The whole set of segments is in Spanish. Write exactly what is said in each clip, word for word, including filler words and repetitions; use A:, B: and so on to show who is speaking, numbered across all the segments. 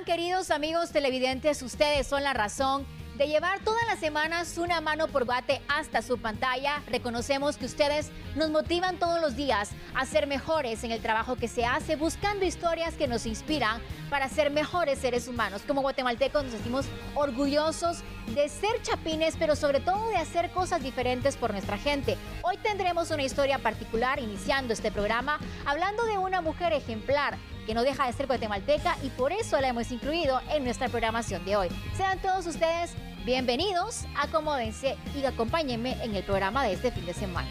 A: queridos amigos televidentes? Ustedes son la razón de llevar todas las semanas una mano por Guate hasta su pantalla. Reconocemos que ustedes nos motivan todos los días a ser mejores en el trabajo que se hace, buscando historias que nos inspiran para ser mejores seres humanos. Como guatemaltecos nos sentimos orgullosos de ser chapines, pero sobre todo de hacer cosas diferentes por nuestra gente. Hoy tendremos una historia particular iniciando este programa, hablando de una mujer ejemplar que no deja de ser guatemalteca y por eso la hemos incluido en nuestra programación de hoy. Sean todos ustedes bienvenidos, acomódense y acompáñenme en el programa de este fin de semana.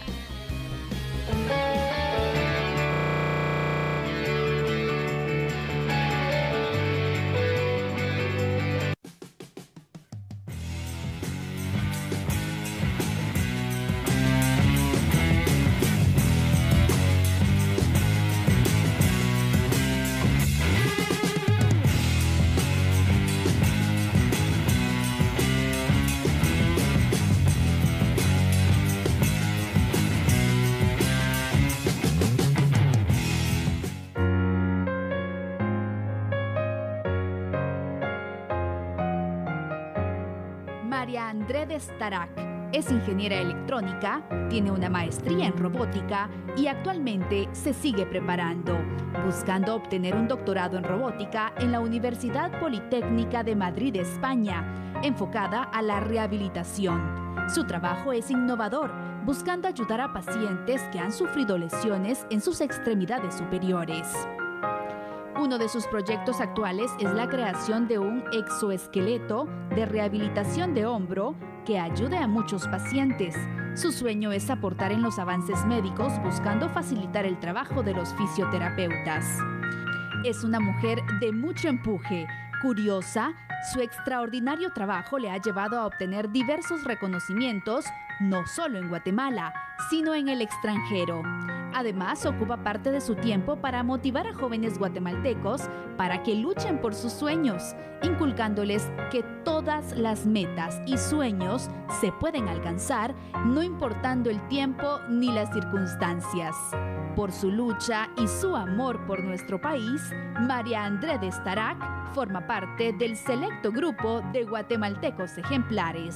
B: María André de Starac es ingeniera electrónica, tiene una maestría en robótica y actualmente se sigue preparando, buscando obtener un doctorado en robótica en la Universidad Politécnica de Madrid, España, enfocada a la rehabilitación. Su trabajo es innovador, buscando ayudar a pacientes que han sufrido lesiones en sus extremidades superiores. Uno de sus proyectos actuales es la creación de un exoesqueleto de rehabilitación de hombro que ayude a muchos pacientes. Su sueño es aportar en los avances médicos buscando facilitar el trabajo de los fisioterapeutas. Es una mujer de mucho empuje, curiosa. Su extraordinario trabajo le ha llevado a obtener diversos reconocimientos, no solo en Guatemala, sino en el extranjero. Además, ocupa parte de su tiempo para motivar a jóvenes guatemaltecos para que luchen por sus sueños, inculcándoles que todas las metas y sueños se pueden alcanzar, no importando el tiempo ni las circunstancias. Por su lucha y su amor por nuestro país, María André de Starac forma parte del selecto grupo de guatemaltecos ejemplares.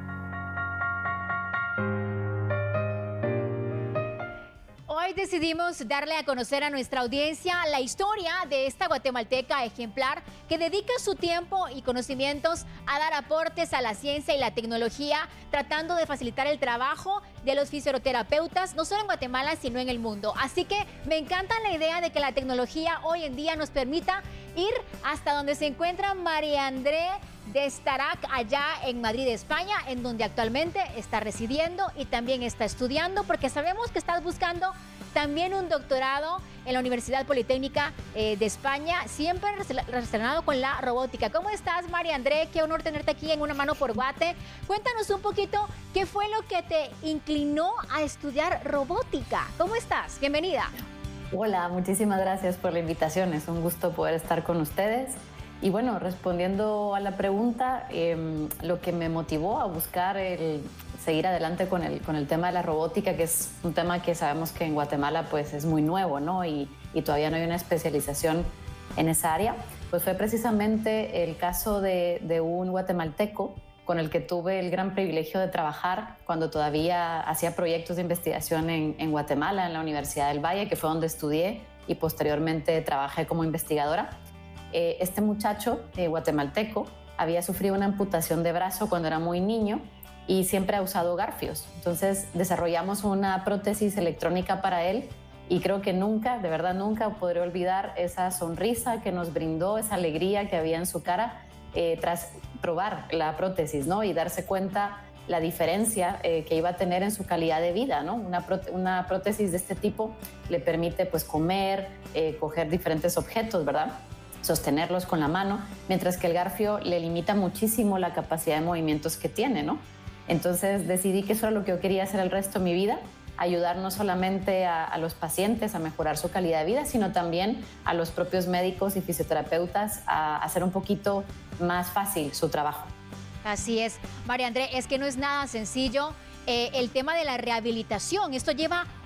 A: Hoy decidimos darle a conocer a nuestra audiencia la historia de esta guatemalteca ejemplar que dedica su tiempo y conocimientos a dar aportes a la ciencia y la tecnología, tratando de facilitar el trabajo de los fisioterapeutas, no solo en Guatemala, sino en el mundo. Así que me encanta la idea de que la tecnología hoy en día nos permita ir hasta donde se encuentra María André de Starac, allá en Madrid, España, en donde actualmente está residiendo y también está estudiando, porque sabemos que estás buscando también un doctorado en la Universidad Politécnica eh, de España, siempre relacionado con la robótica. ¿Cómo estás, María André? Qué honor tenerte aquí en Una Mano por Guate. Cuéntanos un poquito qué fue lo que te inclinó a estudiar robótica. ¿Cómo estás? Bienvenida.
C: Hola, muchísimas gracias por la invitación. Es un gusto poder estar con ustedes. Y bueno, respondiendo a la pregunta, eh, lo que me motivó a buscar el seguir adelante con el, con el tema de la robótica, que es un tema que sabemos que en Guatemala pues es muy nuevo, ¿no? Y, y todavía no hay una especialización en esa área, pues fue precisamente el caso de, de un guatemalteco con el que tuve el gran privilegio de trabajar cuando todavía hacía proyectos de investigación en, en Guatemala, en la Universidad del Valle, que fue donde estudié y posteriormente trabajé como investigadora. Eh, este muchacho eh, guatemalteco había sufrido una amputación de brazo cuando era muy niño y siempre ha usado garfios. Entonces desarrollamos una prótesis electrónica para él y creo que nunca, de verdad nunca podré olvidar esa sonrisa que nos brindó, esa alegría que había en su cara eh, tras probar la prótesis, ¿no? Y darse cuenta la diferencia eh, que iba a tener en su calidad de vida, ¿no? Una, pró una prótesis de este tipo le permite pues comer, eh, coger diferentes objetos, ¿verdad? Sostenerlos con la mano, mientras que el garfio le limita muchísimo la capacidad de movimientos que tiene, ¿no? Entonces decidí que eso era lo que yo quería hacer el resto de mi vida, ayudar no solamente a, a los pacientes a mejorar su calidad de vida, sino también a los propios médicos y fisioterapeutas a hacer un poquito más fácil su trabajo.
A: Así es, María André, es que no es nada sencillo eh, el tema de la rehabilitación. Esto lleva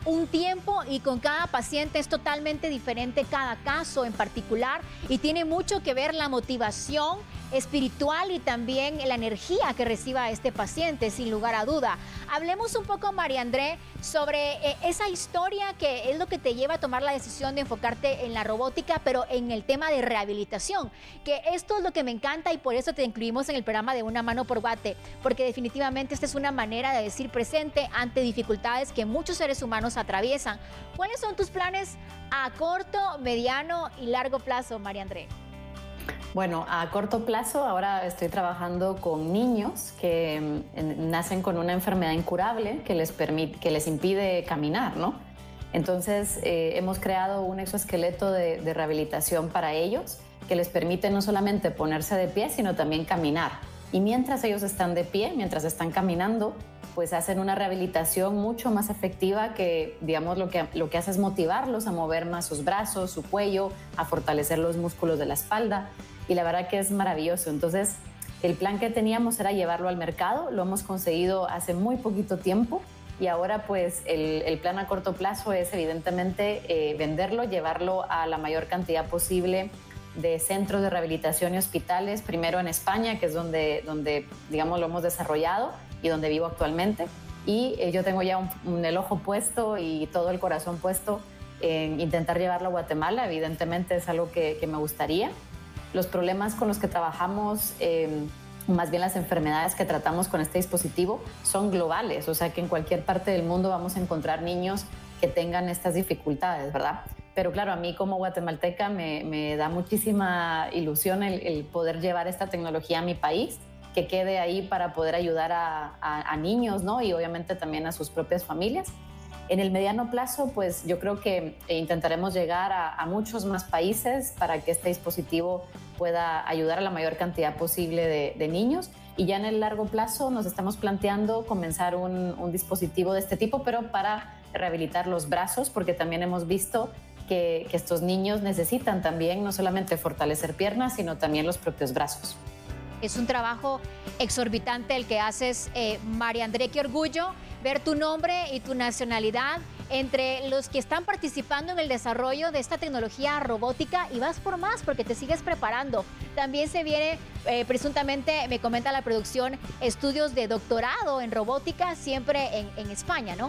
A: un tiempo y con cada paciente es totalmente diferente cada caso en particular y tiene mucho que ver la motivación espiritual y también la energía que reciba este paciente, sin lugar a duda. Hablemos un poco, María André, sobre eh, esa historia que es lo que te lleva a tomar la decisión de enfocarte en la robótica, pero en el tema de rehabilitación, que esto es lo que me encanta y por eso te incluimos en el programa de Una Mano por Guate, porque definitivamente esta es una manera de decir presente ante dificultades que muchos seres humanos atraviesan. ¿Cuáles son tus planes a corto, mediano y largo plazo, María André?
C: Bueno, a corto plazo ahora estoy trabajando con niños que mm, nacen con una enfermedad incurable que les, permite, que les impide caminar, ¿no? Entonces eh, hemos creado un exoesqueleto de, de rehabilitación para ellos que les permite no solamente ponerse de pie, sino también caminar. Y mientras ellos están de pie, mientras están caminando, pues hacen una rehabilitación mucho más efectiva que, digamos, lo que, lo que hace es motivarlos a mover más sus brazos, su cuello, a fortalecer los músculos de la espalda. Y la verdad que es maravilloso. Entonces, el plan que teníamos era llevarlo al mercado, lo hemos conseguido hace muy poquito tiempo y ahora pues el, el plan a corto plazo es evidentemente eh, venderlo, llevarlo a la mayor cantidad posible de centros de rehabilitación y hospitales, primero en España, que es donde, donde digamos, lo hemos desarrollado y donde vivo actualmente. Y eh, yo tengo ya un, un, el ojo puesto y todo el corazón puesto en intentar llevarlo a Guatemala. Evidentemente es algo que, que me gustaría. Los problemas con los que trabajamos, eh, más bien las enfermedades que tratamos con este dispositivo, son globales. O sea que en cualquier parte del mundo vamos a encontrar niños que tengan estas dificultades, ¿verdad? Pero claro, a mí como guatemalteca me, me da muchísima ilusión el, el poder llevar esta tecnología a mi país, que quede ahí para poder ayudar a, a, a niños, ¿no? Y obviamente también a sus propias familias. En el mediano plazo, pues yo creo que intentaremos llegar a, a muchos más países para que este dispositivo pueda ayudar a la mayor cantidad posible de, de niños. Y ya en el largo plazo nos estamos planteando comenzar un, un dispositivo de este tipo, pero para rehabilitar los brazos, porque también hemos visto que, que estos niños necesitan también no solamente fortalecer piernas, sino también los propios brazos.
A: Es un trabajo exorbitante el que haces, eh, María André, qué orgullo ver tu nombre y tu nacionalidad entre los que están participando en el desarrollo de esta tecnología robótica y vas por más porque te sigues preparando. También se viene, eh, presuntamente, me comenta la producción, estudios de doctorado en robótica siempre en, en España, ¿no?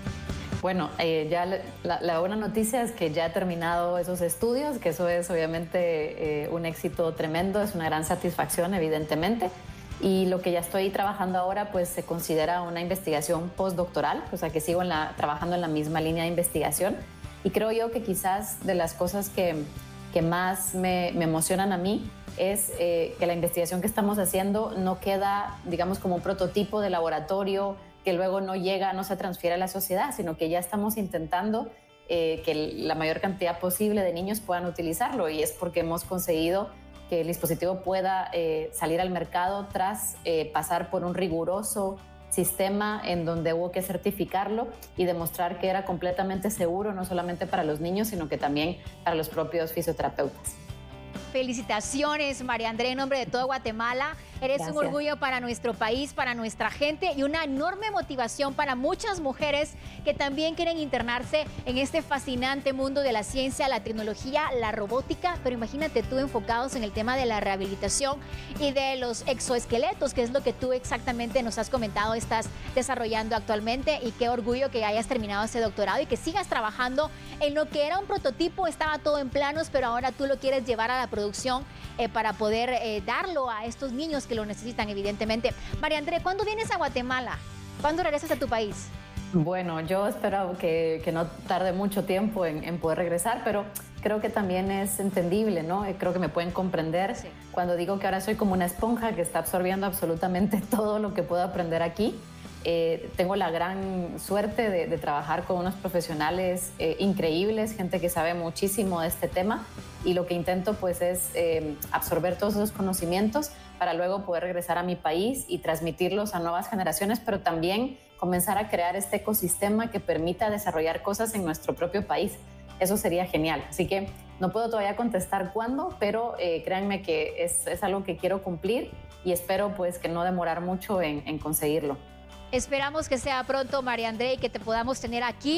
C: Bueno, eh, ya la, la buena noticia es que ya he terminado esos estudios, que eso es obviamente eh, un éxito tremendo, es una gran satisfacción, evidentemente. Y lo que ya estoy trabajando ahora, pues se considera una investigación postdoctoral, o sea que sigo en la, trabajando en la misma línea de investigación. Y creo yo que quizás de las cosas que, que más me, me emocionan a mí es eh, que la investigación que estamos haciendo no queda, digamos, como un prototipo de laboratorio que luego no llega, no se transfiere a la sociedad, sino que ya estamos intentando eh, que la mayor cantidad posible de niños puedan utilizarlo y es porque hemos conseguido que el dispositivo pueda eh, salir al mercado tras eh, pasar por un riguroso sistema en donde hubo que certificarlo y demostrar que era completamente seguro, no solamente para los niños, sino que también para los propios fisioterapeutas.
A: Felicitaciones, María André, en nombre de todo Guatemala. Eres Gracias. Un orgullo para nuestro país, para nuestra gente y una enorme motivación para muchas mujeres que también quieren internarse en este fascinante mundo de la ciencia, la tecnología, la robótica. Pero imagínate tú enfocados en el tema de la rehabilitación y de los exoesqueletos, que es lo que tú exactamente nos has comentado, estás desarrollando actualmente. Y qué orgullo que hayas terminado ese doctorado y que sigas trabajando en lo que era un prototipo, estaba todo en planos, pero ahora tú lo quieres llevar a la producción eh, para poder eh, darlo a estos niños que lo necesitan, evidentemente. María André, ¿cuándo vienes a Guatemala? ¿Cuándo regresas a tu país?
C: Bueno, yo espero que, que no tarde mucho tiempo en, en poder regresar, pero creo que también es entendible, ¿no? Creo que me pueden comprender sí. cuando digo que ahora soy como una esponja que está absorbiendo absolutamente todo lo que puedo aprender aquí. Eh, tengo la gran suerte de, de trabajar con unos profesionales eh, increíbles, gente que sabe muchísimo de este tema y lo que intento pues es eh, absorber todos esos conocimientos para luego poder regresar a mi país y transmitirlos a nuevas generaciones, pero también comenzar a crear este ecosistema que permita desarrollar cosas en nuestro propio país. Eso sería genial. Así que no puedo todavía contestar cuándo, pero eh, créanme que es, es algo que quiero cumplir y espero pues que no demorar mucho en, en conseguirlo.
A: Esperamos que sea pronto, María André, y que te podamos tener aquí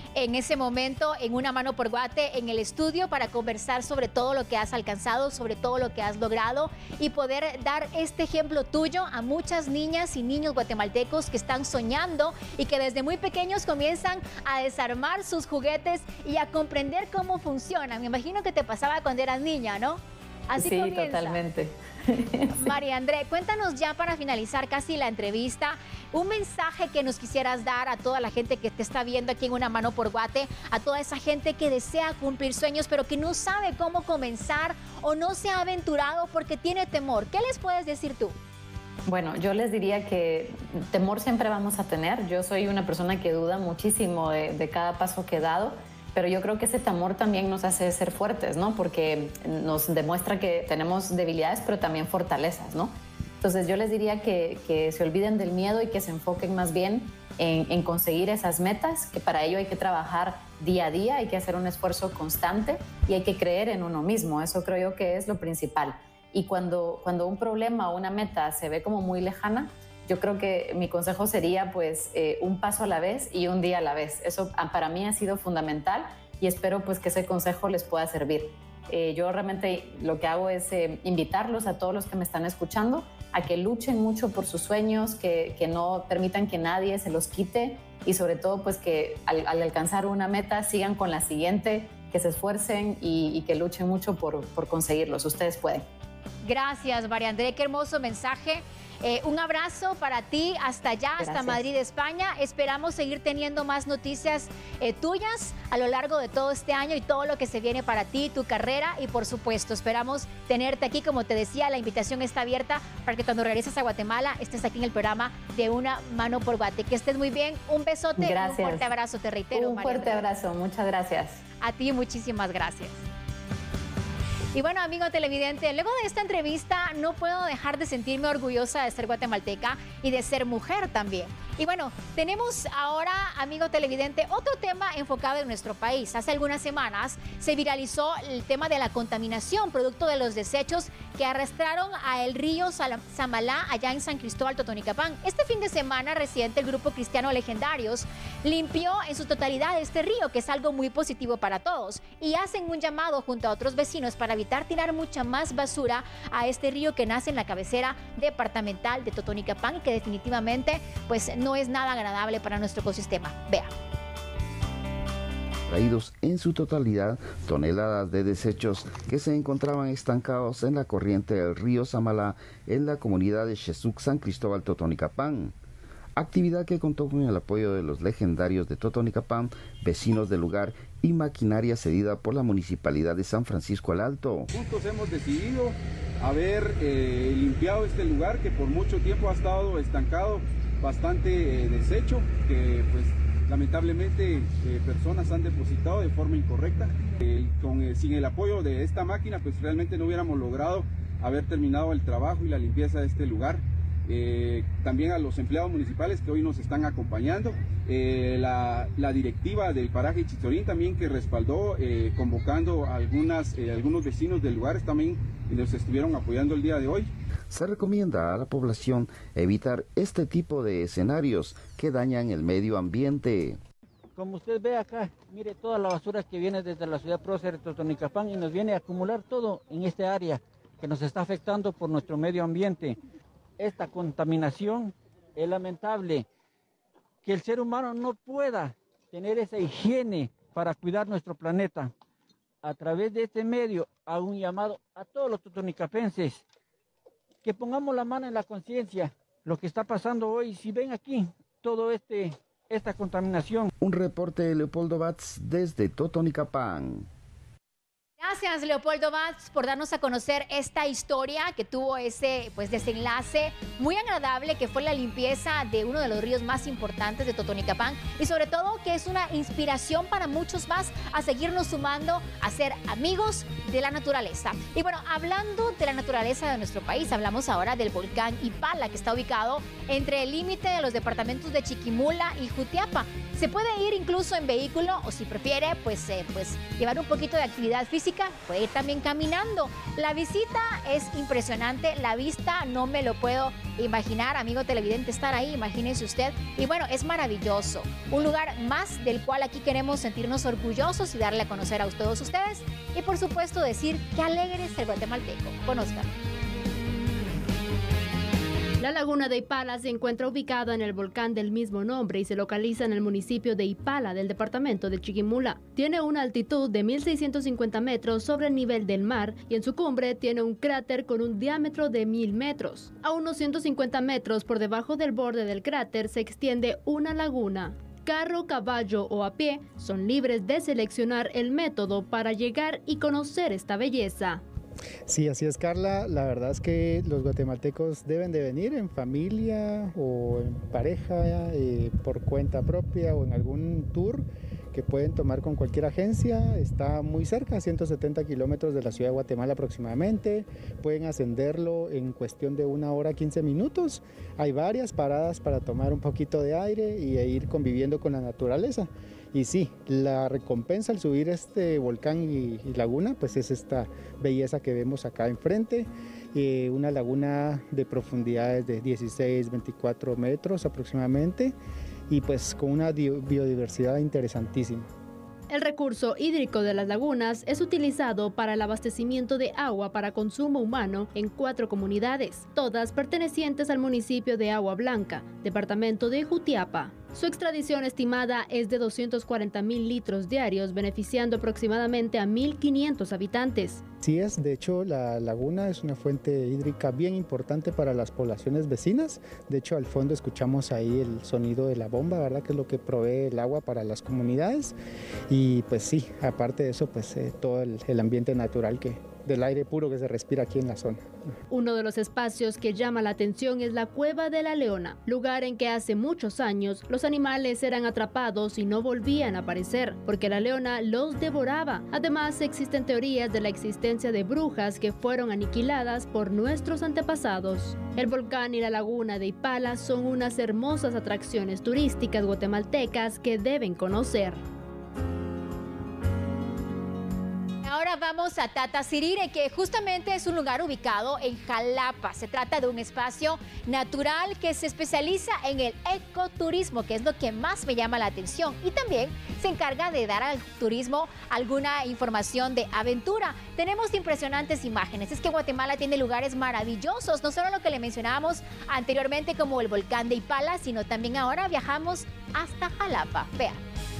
A: en ese momento en Una Mano por Guate en el estudio para conversar sobre todo lo que has alcanzado, sobre todo lo que has logrado y poder dar este ejemplo tuyo a muchas niñas y niños guatemaltecos que están soñando y que desde muy pequeños comienzan a desarmar sus juguetes y a comprender cómo funcionan. Me imagino que te pasaba cuando eras niña, ¿no? Así
C: sí,
A: comienza.
C: Totalmente.
A: María André, cuéntanos ya para finalizar casi la entrevista, un mensaje que nos quisieras dar a toda la gente que te está viendo aquí en Una Mano por Guate, a toda esa gente que desea cumplir sueños pero que no sabe cómo comenzar o no se ha aventurado porque tiene temor. ¿Qué les puedes decir tú?
C: Bueno, yo les diría que temor siempre vamos a tener. Yo soy una persona que duda muchísimo de, de cada paso que he dado, pero yo creo que ese temor también nos hace ser fuertes, ¿no? Porque nos demuestra que tenemos debilidades, pero también fortalezas, ¿no? Entonces yo les diría que, que se olviden del miedo y que se enfoquen más bien en, en conseguir esas metas, que para ello hay que trabajar día a día, hay que hacer un esfuerzo constante y hay que creer en uno mismo. Eso creo yo que es lo principal. Y cuando, cuando un problema o una meta se ve como muy lejana, yo creo que mi consejo sería pues eh, un paso a la vez y un día a la vez. Eso para mí ha sido fundamental y espero pues que ese consejo les pueda servir. Eh, yo realmente lo que hago es eh, invitarlos a todos los que me están escuchando a que luchen mucho por sus sueños, que, que no permitan que nadie se los quite y sobre todo pues que al, al alcanzar una meta sigan con la siguiente, que se esfuercen y, y que luchen mucho por, por conseguirlos. Ustedes pueden.
A: Gracias, María André, qué hermoso mensaje. Eh, un abrazo para ti hasta allá,
C: Gracias.
A: hasta Madrid, España. Esperamos seguir teniendo más noticias eh, tuyas a lo largo de todo este año y todo lo que se viene para ti, tu carrera y por supuesto esperamos tenerte aquí. Como te decía, la invitación está abierta para que cuando regreses a Guatemala estés aquí en el programa de Una Mano por Guate. Que estés muy bien, un besote
C: Gracias.
A: y un fuerte abrazo, te reitero.
C: Un
A: María
C: fuerte
A: André.
C: abrazo, muchas gracias.
A: A ti muchísimas gracias. Y bueno, amigo televidente, luego de esta entrevista no puedo dejar de sentirme orgullosa de ser guatemalteca y de ser mujer también. Y bueno, tenemos ahora, amigo televidente, otro tema enfocado en nuestro país. Hace algunas semanas se viralizó el tema de la contaminación, producto de los desechos que arrastraron a el río Samalá, allá en San Cristóbal, Totonicapán. Este fin de semana reciente, el grupo cristiano Legendarios limpió en su totalidad este río, que es algo muy positivo para todos. Y hacen un llamado junto a otros vecinos para evitar tirar mucha más basura a este río que nace en la cabecera departamental de Totonicapán y que definitivamente pues no es nada agradable para nuestro ecosistema. Vea.
D: Traídos en su totalidad toneladas de desechos que se encontraban estancados en la corriente del río Samalá en la comunidad de Xesuc, San Cristóbal, Totonicapán. Actividad que contó con el apoyo de los legendarios de Totonicapán, vecinos del lugar y maquinaria cedida por la Municipalidad de San Francisco el Alto.
E: Juntos hemos decidido haber eh, limpiado este lugar que por mucho tiempo ha estado estancado, bastante eh, deshecho, que pues lamentablemente eh, personas han depositado de forma incorrecta. Eh, con, eh, sin el apoyo de esta máquina pues realmente no hubiéramos logrado haber terminado el trabajo y la limpieza de este lugar. Eh, también a los empleados municipales que hoy nos están acompañando, eh, la, la directiva del paraje Chichorín también que respaldó, eh, convocando a algunas, eh, algunos vecinos del lugar también nos estuvieron apoyando el día de hoy.
D: Se recomienda a la población evitar este tipo de escenarios que dañan el medio ambiente.
F: Como usted ve acá, mire toda la basura que viene desde la ciudad prócer de Totonicapán y nos viene a acumular todo en este área que nos está afectando por nuestro medio ambiente. Esta contaminación es lamentable, que el ser humano no pueda tener esa higiene para cuidar nuestro planeta. A través de este medio hago un llamado a todos los totonicapenses que pongamos la mano en la conciencia, lo que está pasando hoy. Si ven aquí todo este esta contaminación.
D: Un reporte de Leopoldo Batz desde Totonicapán.
A: Gracias, Leopoldo Batz, por darnos a conocer esta historia que tuvo ese pues, desenlace muy agradable, que fue la limpieza de uno de los ríos más importantes de Totonicapán y sobre todo que es una inspiración para muchos más a seguirnos sumando a ser amigos de la naturaleza. Y bueno, hablando de la naturaleza de nuestro país, hablamos ahora del volcán Ipala, que está ubicado entre el límite de los departamentos de Chiquimula y Jutiapa. Se puede ir incluso en vehículo o si prefiere, pues, eh, pues llevar un poquito de actividad física, puede ir también caminando. La visita es impresionante, la vista no me lo puedo imaginar, amigo televidente, estar ahí, imagínense usted. Y bueno, es maravilloso, un lugar más del cual aquí queremos sentirnos orgullosos y darle a conocer a todos ustedes. Y por supuesto decir que alegre es el guatemalteco. Conozcan.
G: La laguna de Ipala se encuentra ubicada en el volcán del mismo nombre y se localiza en el municipio de Ipala del departamento de Chiquimula. Tiene una altitud de mil seiscientos cincuenta metros sobre el nivel del mar y en su cumbre tiene un cráter con un diámetro de mil metros. A unos ciento cincuenta metros por debajo del borde del cráter se extiende una laguna. Carro, caballo o a pie son libres de seleccionar el método para llegar y conocer esta belleza.
H: Sí, así es, Carla. La verdad es que los guatemaltecos deben de venir en familia o en pareja, eh, por cuenta propia o en algún tour que pueden tomar con cualquier agencia. Está muy cerca, a ciento setenta kilómetros de la ciudad de Guatemala aproximadamente. Pueden ascenderlo en cuestión de una hora, quince minutos. Hay varias paradas para tomar un poquito de aire y ir conviviendo con la naturaleza. Y sí, la recompensa al subir este volcán y, y laguna, pues es esta belleza que vemos acá enfrente, eh, una laguna de profundidades de dieciséis, veinticuatro metros aproximadamente, y pues con una biodiversidad interesantísima.
G: El recurso hídrico de las lagunas es utilizado para el abastecimiento de agua para consumo humano en cuatro comunidades, todas pertenecientes al municipio de Agua Blanca, departamento de Jutiapa. Su extracción estimada es de doscientos cuarenta mil litros diarios, beneficiando aproximadamente a mil quinientos habitantes.
H: Sí es, de hecho la laguna es una fuente hídrica bien importante para las poblaciones vecinas. De hecho al fondo escuchamos ahí el sonido de la bomba, ¿verdad? Que es lo que provee el agua para las comunidades. Y pues sí, aparte de eso, pues eh, todo el, el ambiente natural que, del aire puro que se respira aquí en la zona.
G: Uno de los espacios que llama la atención es la Cueva de la Leona, lugar en que hace muchos años los animales eran atrapados y no volvían a aparecer, porque la leona los devoraba. Además, existen teorías de la existencia de brujas que fueron aniquiladas por nuestros antepasados. El volcán y la laguna de Ipala son unas hermosas atracciones turísticas guatemaltecas que deben conocer.
A: Ahora vamos a Tatasirire, que justamente es un lugar ubicado en Jalapa. Se trata de un espacio natural que se especializa en el ecoturismo, que es lo que más me llama la atención. Y también se encarga de dar al turismo alguna información de aventura. Tenemos impresionantes imágenes. Es que Guatemala tiene lugares maravillosos, no solo lo que le mencionábamos anteriormente como el volcán de Ipala, sino también ahora viajamos hasta Jalapa. Vean.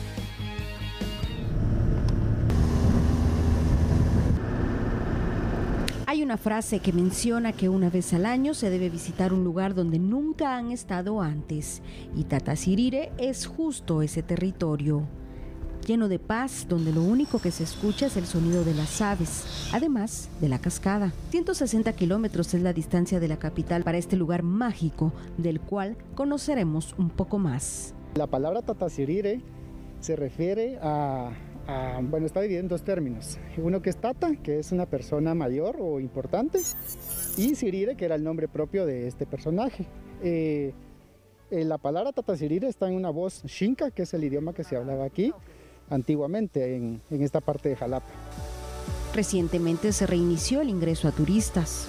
I: Hay una frase que menciona que una vez al año se debe visitar un lugar donde nunca han estado antes, y Tatasirire es justo ese territorio, lleno de paz, donde lo único que se escucha es el sonido de las aves, además de la cascada. ciento sesenta kilómetros es la distancia de la capital para este lugar mágico, del cual conoceremos un poco más.
H: La palabra Tatasirire se refiere a Uh, bueno, está dividido en dos términos. Uno que es Tata, que es una persona mayor o importante, y Sirire, que era el nombre propio de este personaje. Eh, eh, la palabra Tatasirire está en una voz xinca, que es el idioma que se hablaba aquí antiguamente en, en esta parte de Jalapa.
I: Recientemente se reinició el ingreso a turistas.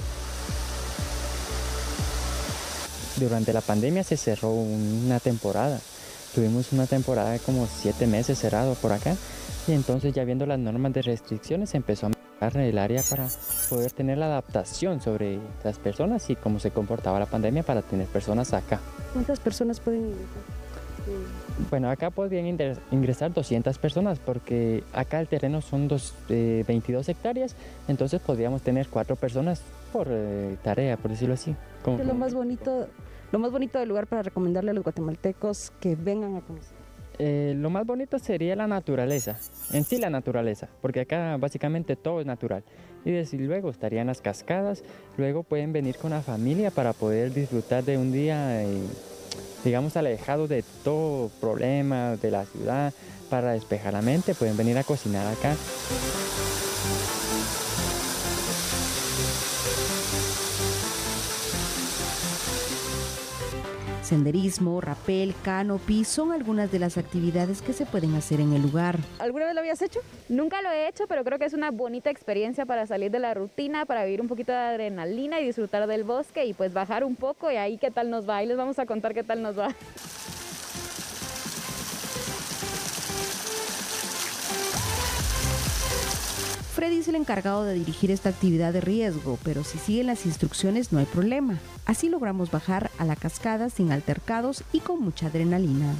J: Durante la pandemia se cerró una temporada. Tuvimos una temporada de como siete meses cerrado por acá. Y entonces, ya viendo las normas de restricciones, se empezó a mejorar el área para poder tener la adaptación sobre las personas y cómo se comportaba la pandemia para tener personas acá.
I: ¿Cuántas personas pueden ingresar?
J: Bueno, acá podrían ingresar doscientas personas porque acá el terreno son dos, eh, veintidós hectáreas, entonces podríamos tener cuatro personas por eh, tarea, por decirlo así.
K: ¿Qué es lo más bonito, lo más bonito del lugar para recomendarle a los guatemaltecos que vengan a conocer?
J: Eh, lo más bonito sería la naturaleza, en sí la naturaleza, porque acá básicamente todo es natural. Y desde luego estarían las cascadas, luego pueden venir con la familia para poder disfrutar de un día, eh, digamos, alejado de todo problema de la ciudad, para despejar la mente, pueden venir a cocinar acá.
I: Senderismo, rapel, canopy son algunas de las actividades que se pueden hacer en el lugar.
L: ¿Alguna vez lo habías hecho?
M: Nunca lo he hecho, pero creo que es una bonita experiencia para salir de la rutina, para vivir un poquito de adrenalina y disfrutar del bosque y pues bajar un poco y ahí qué tal nos va. Ahí les vamos a contar qué tal nos va.
I: Freddy es el encargado de dirigir esta actividad de riesgo, pero si siguen las instrucciones no hay problema. Así logramos bajar a la cascada sin altercados y con mucha adrenalina.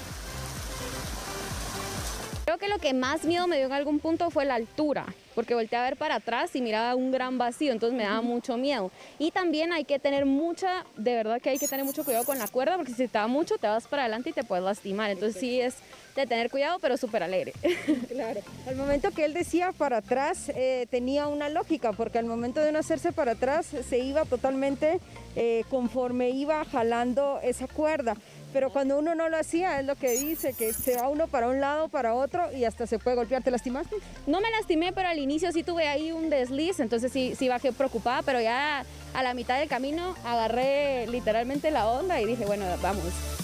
M: Creo que lo que más miedo me dio en algún punto fue la altura, porque volteé a ver para atrás y miraba un gran vacío, entonces me daba mucho miedo. Y también hay que tener mucha, de verdad que hay que tener mucho cuidado con la cuerda, porque si te da mucho te vas para adelante y te puedes lastimar. Entonces sí es de tener cuidado, pero súper alegre.
N: Claro. Al momento que él decía para atrás eh, tenía una lógica, porque al momento de no hacerse para atrás se iba totalmente eh, conforme iba jalando esa cuerda. Pero cuando uno no lo hacía, es lo que dice, que se va uno para un lado, para otro y hasta se puede golpear. ¿Te lastimaste?
M: No me lastimé, pero al inicio sí tuve ahí un desliz, entonces sí, sí bajé preocupada, pero ya a la mitad del camino agarré literalmente la onda y dije, bueno, vamos.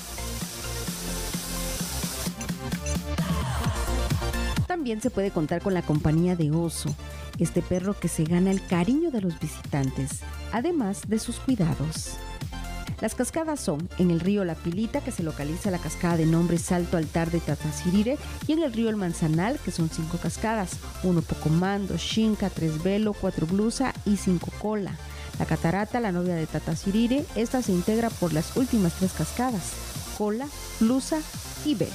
I: También se puede contar con la compañía de Oso, este perro que se gana el cariño de los visitantes, además de sus cuidados. Las cascadas son en el río La Pilita, que se localiza la cascada de nombre Salto Altar de Tatasirire, y en el río El Manzanal, que son cinco cascadas, uno Pocomán, dos Xinca, tres Velo, cuatro Blusa y cinco Cola. La catarata, la novia de Tatasirire, esta se integra por las últimas tres cascadas, Cola, Blusa y Velo.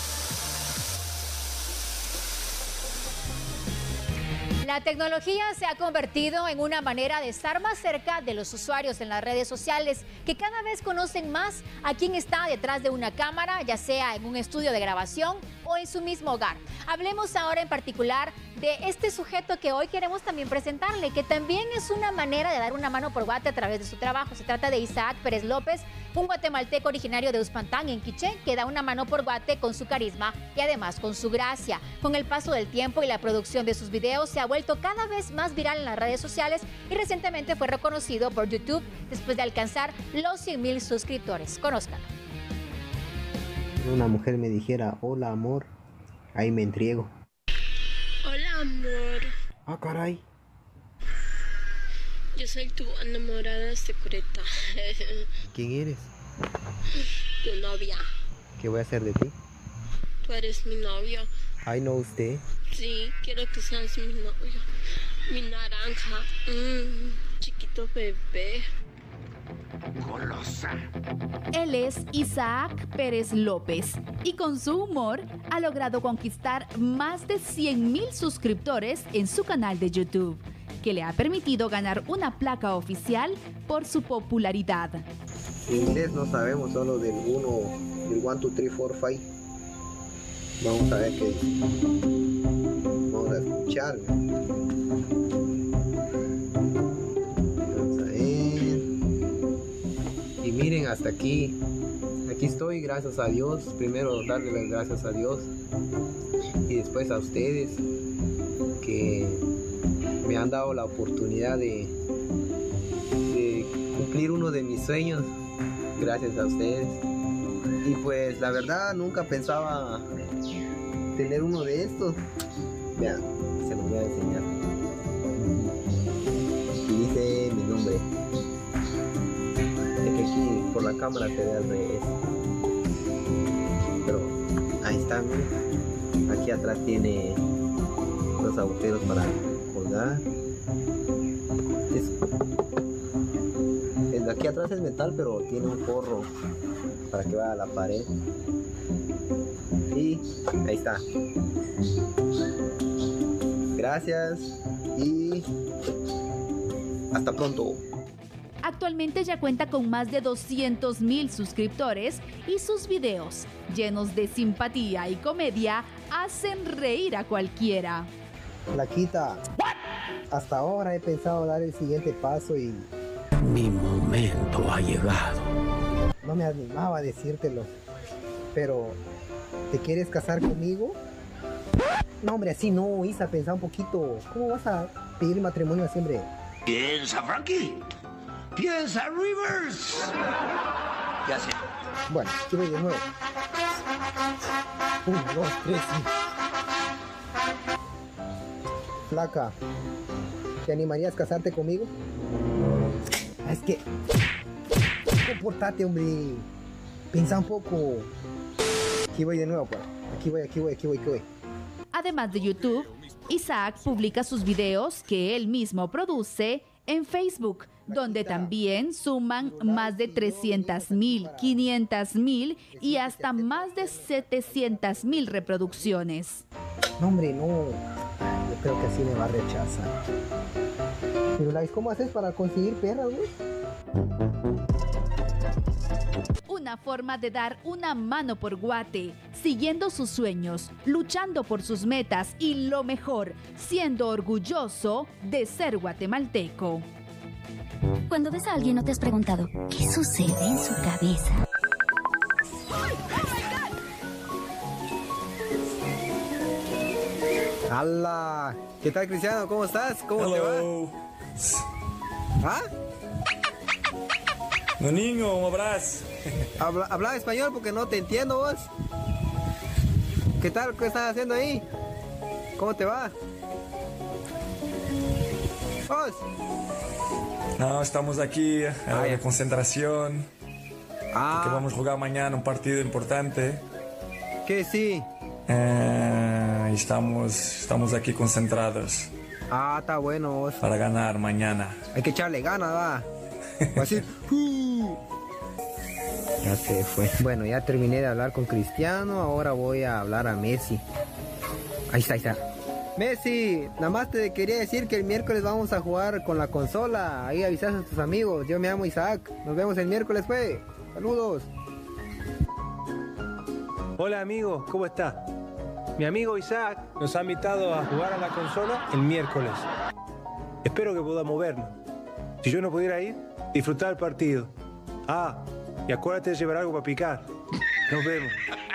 A: La tecnología se ha convertido en una manera de estar más cerca de los usuarios en las redes sociales, que cada vez conocen más a quién está detrás de una cámara, ya sea en un estudio de grabación o en su mismo hogar. Hablemos ahora en particular de este sujeto que hoy queremos también presentarle, que también es una manera de dar una mano por guate a través de su trabajo. Se trata de Isaac Pérez López, un guatemalteco originario de Uspantán, en Quiché, que da una mano por guate con su carisma y además con su gracia. Con el paso del tiempo y la producción de sus videos se ha vuelto cada vez más viral en las redes sociales y recientemente fue reconocido por YouTube después de alcanzar los cien mil suscriptores. Conózcanlo.
O: Una mujer me dijera, hola amor, ahí me entrego.
P: Hola amor.
O: Ah, caray.
P: Yo soy tu enamorada secreta.
O: ¿Quién eres?
P: Tu novia.
O: ¿Qué voy a hacer de ti?
P: Tú eres mi novio.
O: Ay, no, usted.
P: Sí, quiero que seas mi novio. Mi naranja. Mm, chiquito bebé.
B: Golosa. Él es Isaac Pérez López y con su humor ha logrado conquistar más de cien mil suscriptores en su canal de YouTube, que le ha permitido ganar una placa oficial por su popularidad.
O: Inglés no sabemos, solo del uno, del uno, dos, tres, cuatro, cinco. Vamos a ver qué dice. Vamos a escuchar. Vamos a ver. Y miren, hasta aquí. Aquí estoy, gracias a Dios. Primero darle las gracias a Dios. Y después a ustedes que me han dado la oportunidad de, de cumplir uno de mis sueños. Gracias a ustedes. Y pues la verdad nunca pensaba tener uno de estos. Vean, se los voy a enseñar. Y dice mi nombre. Es que aquí por la cámara se ve al revés. Pero ahí está, ¿no? Aquí atrás tiene los agujeros para colgar. Es, el de aquí atrás es metal, pero tiene un forro para que vaya a la pared. Y ahí está. Gracias y hasta pronto.
B: Actualmente ya cuenta con más de doscientos mil suscriptores y sus videos, llenos de simpatía y comedia, hacen reír a cualquiera.
O: Flaquita, hasta ahora he pensado dar el siguiente paso y...
Q: Mi momento ha llegado.
O: No me animaba a decírtelo, pero ¿te quieres casar conmigo? No, hombre, así no, Isa, pensá un poquito. ¿Cómo vas a pedir matrimonio siempre?
Q: Piensa, Frankie. Piensa, Rivers.
L: Ya sé.
R: Bueno, aquí voy de nuevo. Uno, dos, tres, sí. Flaca, ¿te animarías a casarte conmigo? Es que... comportate, hombre. Pensa un poco. Aquí voy de nuevo, pues. Aquí voy, aquí voy, aquí voy, aquí voy.
B: Además de YouTube, Isaac publica sus videos que él mismo produce en Facebook, donde también suman más de trescientas mil, quinientas mil y hasta más de setecientas mil reproducciones.
R: No, hombre, no. Yo creo que así me va a rechazar. Pero, Lais, ¿cómo haces para conseguir perras, güey?
B: Una forma de dar una mano por Guate, siguiendo sus sueños, luchando por sus metas y lo mejor, siendo orgulloso de ser guatemalteco.
S: Cuando ves a alguien, ¿no te has preguntado qué sucede en su cabeza?
O: ¡Hala! ¿Qué tal, Cristiano? ¿Cómo estás? ¿Cómo
T: Hello.
O: te va? ¿Ah?
T: No, niño, un abrazo.
O: Habla, habla español porque no te entiendo, vos. ¿Qué tal? ¿Qué estás haciendo ahí? ¿Cómo te va? ¿Vos?
T: No, estamos aquí a la concentración.
O: Ah.
T: Que vamos a jugar mañana un partido importante.
O: ¿Qué sí?
T: Eh, estamos, estamos aquí concentrados.
O: Ah, está bueno, vos.
T: Para ganar mañana.
O: Hay que echarle ganas, va. Así. uh. Ya se fue. Bueno, ya terminé de hablar con Cristiano. Ahora voy a hablar a Messi. Ahí está, ahí está. Messi, nada más te quería decir que el miércoles vamos a jugar con la consola. Ahí avisas a tus amigos. Yo me llamo Isaac. Nos vemos el miércoles, pues. Saludos.
U: Hola amigo, ¿cómo está? Mi amigo Isaac nos ha invitado a jugar a la consola el miércoles. Espero que podamos vernos. Si yo no pudiera ir, disfrutar el partido. Ah, y acuérdate de llevar algo para picar. Nos vemos.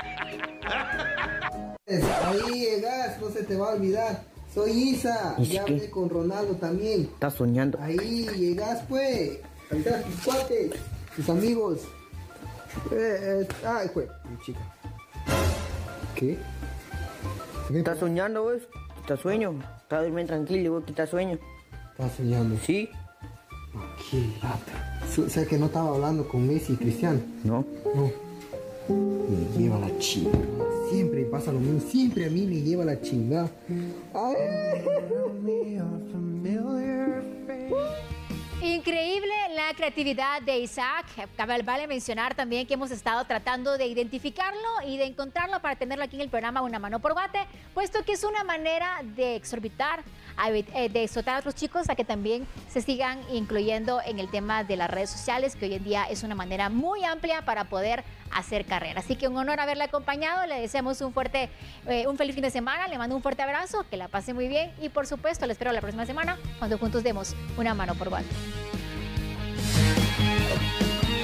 R: Ahí llegas, no se te va a olvidar. Soy Isa, ya hablé con Ronaldo también.
O: Estás soñando.
R: Ahí llegas, pues. Avisar a tus cuates, tus amigos. Eh, eh, ay, pues, mi chica. ¿Qué?
O: ¿Estás soñando, vos? ¿Estás sueño? ¿Estás durmiendo tranquilo, vos? ¿Estás sueño?
R: ¿Estás soñando?
O: Sí.
R: Qué lata. O sea que no estaba hablando con Messi y Cristiano.
O: No.
R: No. Me lleva la chingada. Siempre me pasa lo mismo. Siempre a mí me lleva la chingada.
A: Increíble la creatividad de Isaac. Vale mencionar también que hemos estado tratando de identificarlo y de encontrarlo para tenerlo aquí en el programa Una Mano por Guate, puesto que es una manera de exorbitar, de exhortar a otros chicos a que también se sigan incluyendo en el tema de las redes sociales, que hoy en día es una manera muy amplia para poder hacer carrera. Así que un honor haberle acompañado, le deseamos un fuerte, eh, un feliz fin de semana, le mando un fuerte abrazo, que la pase muy bien y por supuesto le espero la próxima semana cuando juntos demos Una Mano por Guate.